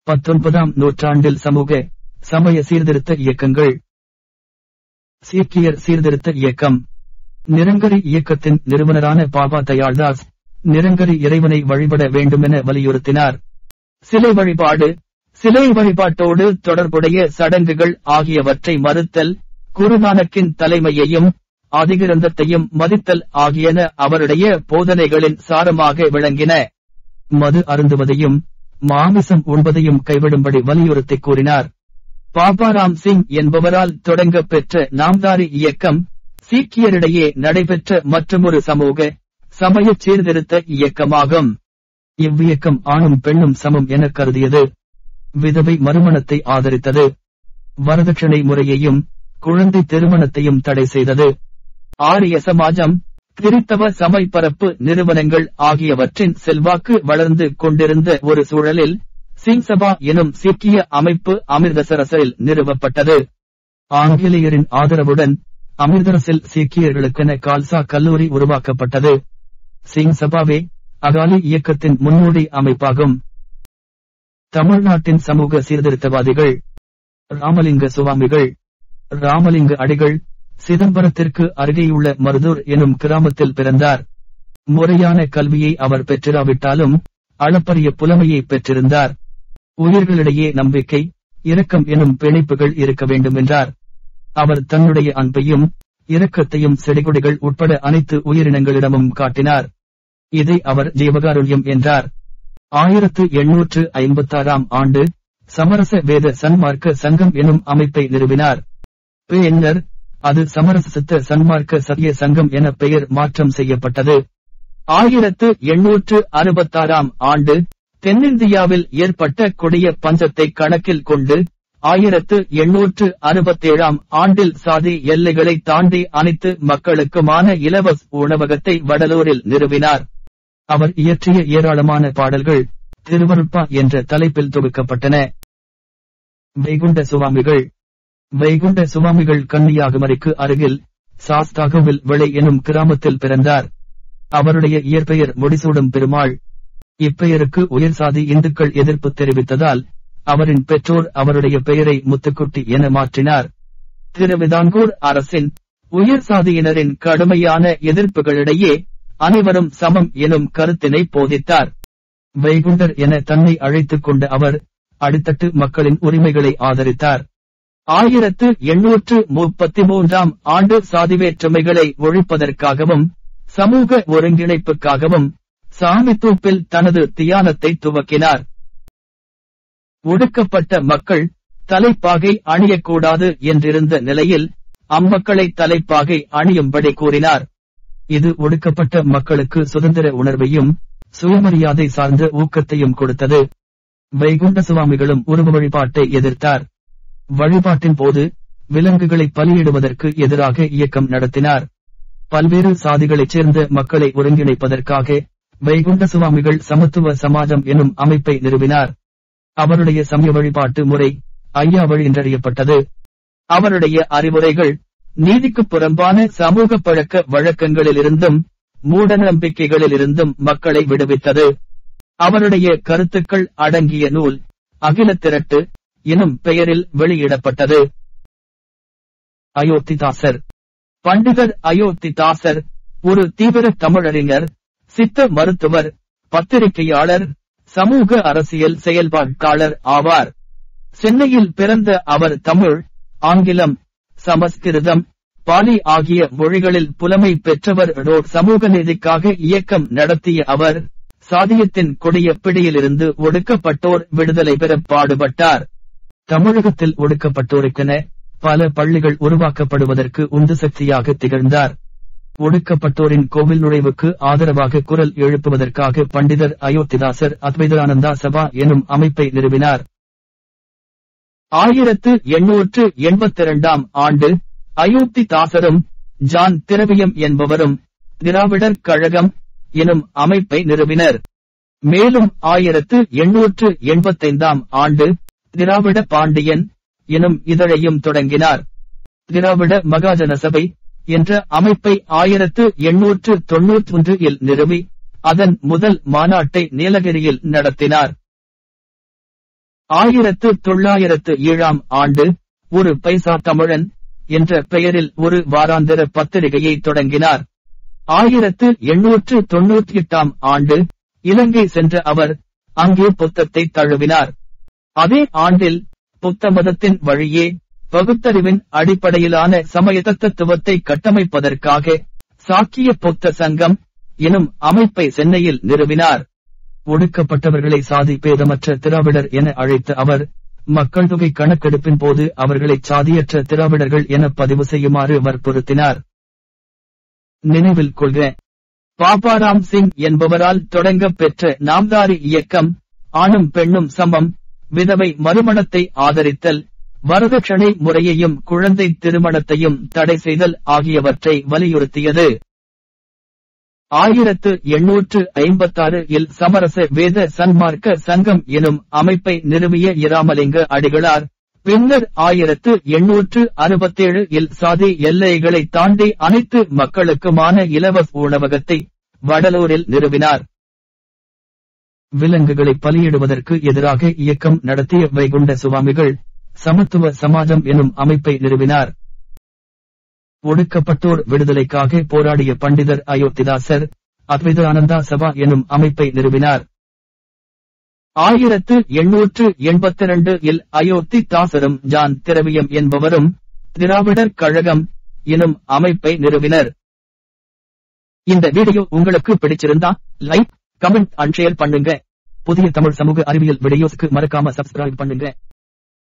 19ஆம் நூற்றாண்டில் சமூக சமய சீர்திருத்த இயக்கங்கள். சீக்கியர் சீர்திருத்த இயக்கம். நிரங்கரி இயக்கத்தின் நிறுவனரான பாபா தயாள்தாஸ் நிரங்கரி இறைவனை வழிபட வேண்டுமென வலியுறுத்தினார். சிலை வழிபாடு, சிலை வழிபாட்டோடு தொடர்புடைய சடங்குகள் ஆகியவற்றை மறுத்தல், குருநானக்கின் தலைமையையும் ஆதிகிரந்தத்தையும் மதித்தல் ஆகியன அவருடைய போதனைகளின் சாரமாக விளங்கின. மது அருந்துவதையும் மாமிசம் உண்பதையும் கைவிடும்படி வலியுறுத்தி கூறினார். பாபா ராம் சிங் என்பவரால் தொடங்கப் பெற்ற நாம்தாரி இயக்கம் சீக்கியரிடையே நடைபெற்ற மற்றொரு சமூக சமய சீர்திருத்த இயக்கமாகும். இவ்வியக்கம் ஆணும் பெண்ணும் சமம் என கருதியது. விதவை மறுமணத்தை ஆதரித்தது. வரதட்சணை முறையையும் குழந்தை திருமணத்தையும் தடை செய்தது. ஆரிய சமாஜம், கிறித்தவ சமயப்பரப்பு நிறுவனங்கள் ஆகியவற்றின் செல்வாக்கு வளர்ந்து கொண்டிருந்த ஒரு சூழலில் சிங் சபா எனும் சீக்கிய அமைப்பு அமிர்தசரஸில் நிறுவப்பட்டது. ஆங்கிலேயரின் ஆதரவுடன் அமிர்தசரஸில் சீக்கியர்களுக்கென கால்சா கல்லூரி உருவாக்கப்பட்டது. சிங் சபாவே அகாலி இயக்கத்தின் முன்னோடி அமைப்பாகும். தமிழ்நாட்டின் சமூக சீர்திருத்தவாதிகள். ராமலிங்க சுவாமிகள். ராமலிங்க அடிகள் சிதம்பரத்திற்கு அருகேயுள்ள மருதூர் எனும் கிராமத்தில் பிறந்தார். முறையான கல்வியை அவர் பெற்றிராவிட்டாலும் அளப்பரிய புலமையை பெற்றிருந்தார். உயிர்களிடையே நம்பிக்கை, இரக்கம் எனும் பிணைப்புகள் இருக்க வேண்டுமென்றார். அவர் தன்னுடைய அன்பையும் இரக்கத்தையும் செடிகொடிகள் உட்பட அனைத்து உயிரினங்களிடமும் காட்டினார். இதை அவர் ஜீவகாருண்யம் என்றார். 1856ஆம் ஆண்டு சமரச வேத சன்மார்க்க சங்கம் எனும் அமைப்பை நிறுவினார். பின்னர் அது சமரச சித்த சன்மார்க்க சத்திய சங்கம் என பெயர் மாற்றம் செய்யப்பட்டது. 1866ஆம் ஆண்டு தென்னிந்தியாவில் ஏற்பட்ட கொடிய பஞ்சத்தை கணக்கில் கொண்டு 1867ஆம் ஆண்டில் சாதி எல்லைகளை தாண்டி அனைத்து மக்களுக்குமான இலவச உணவகத்தை வடலூரில் நிறுவினார். அவர் இயற்றிய ஏராளமான பாடல்கள் திருவருட்பா என்ற தலைப்பில் தொகுக்கப்பட்டன. வைகுண்ட சுவாமிகள். வைகுண்ட சுவாமிகள் கன்னியாகுமரிக்கு அருகில் சாஸ்தாகோவில் விளை எனும் கிராமத்தில் பிறந்தார். அவருடைய இயற்பெயர் முடிசூடும் பெருமாள். இப்பெயருக்கு உயர் சாதி இந்துக்கள் எதிர்ப்பு தெரிவித்ததால் அவரின் பெற்றோர் அவருடைய பெயரை முத்துக்குட்டி என மாற்றினார். திருவிதாங்கூர் அரசின் உயர் சாதியினரின் கடுமையான எதிர்ப்புகளிடையே அனைவரும் சமம் எனும் கருத்தினை போதித்தார். வைகுண்டர் என தன்னை அழைத்துக் கொண்ட அவர் அடித்தட்டு மக்களின் உரிமைகளை ஆதரித்தார். 1833ஆம் ஆண்டு சாதிவேற்றுமைகளை ஒழிப்பதற்காகவும் சமூக ஒருங்கிணைப்புக்காகவும் சாமித்தோப்பில் தனது தியானத்தை துவக்கினார். ஒடுக்கப்பட்ட மக்கள் தலைப்பாகை அணியக்கூடாது என்றிருந்த நிலையில் அம்மக்களை தலைப்பாகை அணியும்படி கூறினார். இது ஒடுக்கப்பட்ட மக்களுக்கு சுதந்திர உணர்வையும் சுயமரியாதை சார்ந்த ஊக்கத்தையும் கொடுத்தது. வைகுண்ட சுவாமிகளும் உருவ வழிபாட்டை எதிர்த்தார். வழிபாட்டின் போது விலங்குகளை பலியிடுவதற்கு எதிராக இயக்கம் நடத்தினார். பல்வேறு சாதிகளைச் சேர்ந்த மக்களை ஒருங்கிணைப்பதற்காக வைகுண்ட சுவாமிகள் சமத்துவ சமாஜம் எனும் அமைப்பை நிறுவினார். அவருடைய சமய வழிபாட்டு முறை ஐயா வழி என்றறியப்பட்டது. அவருடைய அறிவுரைகள் நீதிக்கு புறம்பான சமூக பழக்க வழக்கங்களிலிருந்தும் மூட நம்பிக்கைகளிலிருந்தும் மக்களை விடுவித்தது. அவருடைய கருத்துக்கள் அடங்கிய நூல் அகில திரட்டு எனும் பெயரில் வெளியிடப்பட்டது. அயோத்திதாசர். பண்டிதர் அயோத்திதாசர் ஒரு தீவிர தமிழறிஞர், சித்த மருத்துவர், பத்திரிகையாளர், சமூக அரசியல் செயல்பாட்டாளர் ஆவார். சென்னையில் பிறந்த அவர் தமிழ், ஆங்கிலம், சமஸ்கிருதம், பாலி ஆகிய மொழிகளில் புலமை பெற்றவர். சமூக நீதிக்காக இயக்கம் நடத்திய அவர் சாதியத்தின் கொடிய பிடியிலிருந்து ஒடுக்கப்பட்டோர் விடுதலை பெற பாடுபட்டார். தமிழகத்தில் ஒடுக்கப்பட்டோருக்கென பல பள்ளிகள் உருவாக்கப்படுவதற்கு உந்து சக்தியாக திகழ்ந்தார். ஒடுக்கப்பட்டோரின் கோவில் நுழைவுக்கு ஆதரவாக குரல் எழுப்புவதற்காக பண்டிதர் அயோத்திதாசர் அத்வைதானந்தா சபா எனும் அமைப்பை நிறுவினார். 1882ஆம் ஆண்டு அயோத்திதாசரும் ஜான் திரவியம் என்பவரும் திராவிடர் கழகம் எனும் அமைப்பை நிறுவினர். மேலும் 1885ஆம் ஆண்டு திராவிட பாண்டியன் எனும் இதழையும் தொடங்கினார். திராவிட மகாஜன சபை என்ற அமைப்பை 1891இல் நிறுவி அதன் முதல் மாநாட்டை நீலகிரியில் நடத்தினார். 1907 ஆண்டு ஒரு பைசா தமிழன் என்ற பெயரில் ஒரு வாராந்திர பத்திரிகையை தொடங்கினார். 1898 ஆண்டு இலங்கை சென்ற அவர் அங்கே புத்தத்தை தழுவினார். அதே ஆண்டில் புத்த மதத்தின் வழியே பகுத்தறிவின் அடிப்படையிலான சமய தத்துவத்தை கட்டமைப்பதற்காக சாக்கிய புத்த சங்கம் எனும் அமைப்பை சென்னையில் நிறுவினார். ஒடுக்கப்பட்டவர்களை சாதி பேதமற்ற திராவிடர் என அழைத்த அவர் மக்கள் தொகை கணக்கெடுப்பின் போது அவர்களை சாதியற்ற திராவிடர்கள் என பதிவு செய்யுமாறு வற்புறுத்தினார். நினைவில் கொள்க, பாபாராம் சிங் என்பவரால் தொடங்கப் பெற்ற நாம்தாரி இயக்கம் ஆணும் பெண்ணும் சமம், விதவை மறுமணத்தை ஆதரித்தல், வரதட்சணை முறையையும் குழந்தை திருமணத்தையும் தடை செய்தல் ஆகியவற்றை வலியுறுத்தியது. 1856 சமரச வேத சன்மார்க்க சங்கம் எனும் அமைப்பை நிறுவிய இராமலிங்க அடிகளார் பின்னர் 1867 சாதி எல்லைகளை தாண்டி அனைத்து மக்களுக்குமான இலவச உணவகத்தை வடலூரில் நிறுவினார். விலங்குகளை பலியிடுவதற்கு எதிராக இயக்கம் நடத்திய வைகுண்ட சுவாமிகள் சமத்துவ சமாஜம் எனும் அமைப்பை நிறுவினார். ஒடுக்கப்பட்டோர் விடுதலைக்காக போராடிய பண்டிதர் அயோத்திதாசர் அத்வைத ஆனந்தா சபா எனும் அமைப்பை நிறுவினார். 1882 அயோத்தி தாசரும் ஜான் திரவியம் என்பவரும் திராவிடர் கழகம் எனும் அமைப்பை நிறுவினர். இந்த வீடியோ உங்களுக்கு பிடிச்சிருந்தா லைக், கமெண்ட் அண்ட் ஷேர் பண்ணுங்க. புதிய தமிழ் சமூக அறிவியல் வீடியோஸ்க்கு மறக்காம சப்ஸ்கிரைப் பண்ணுங்க.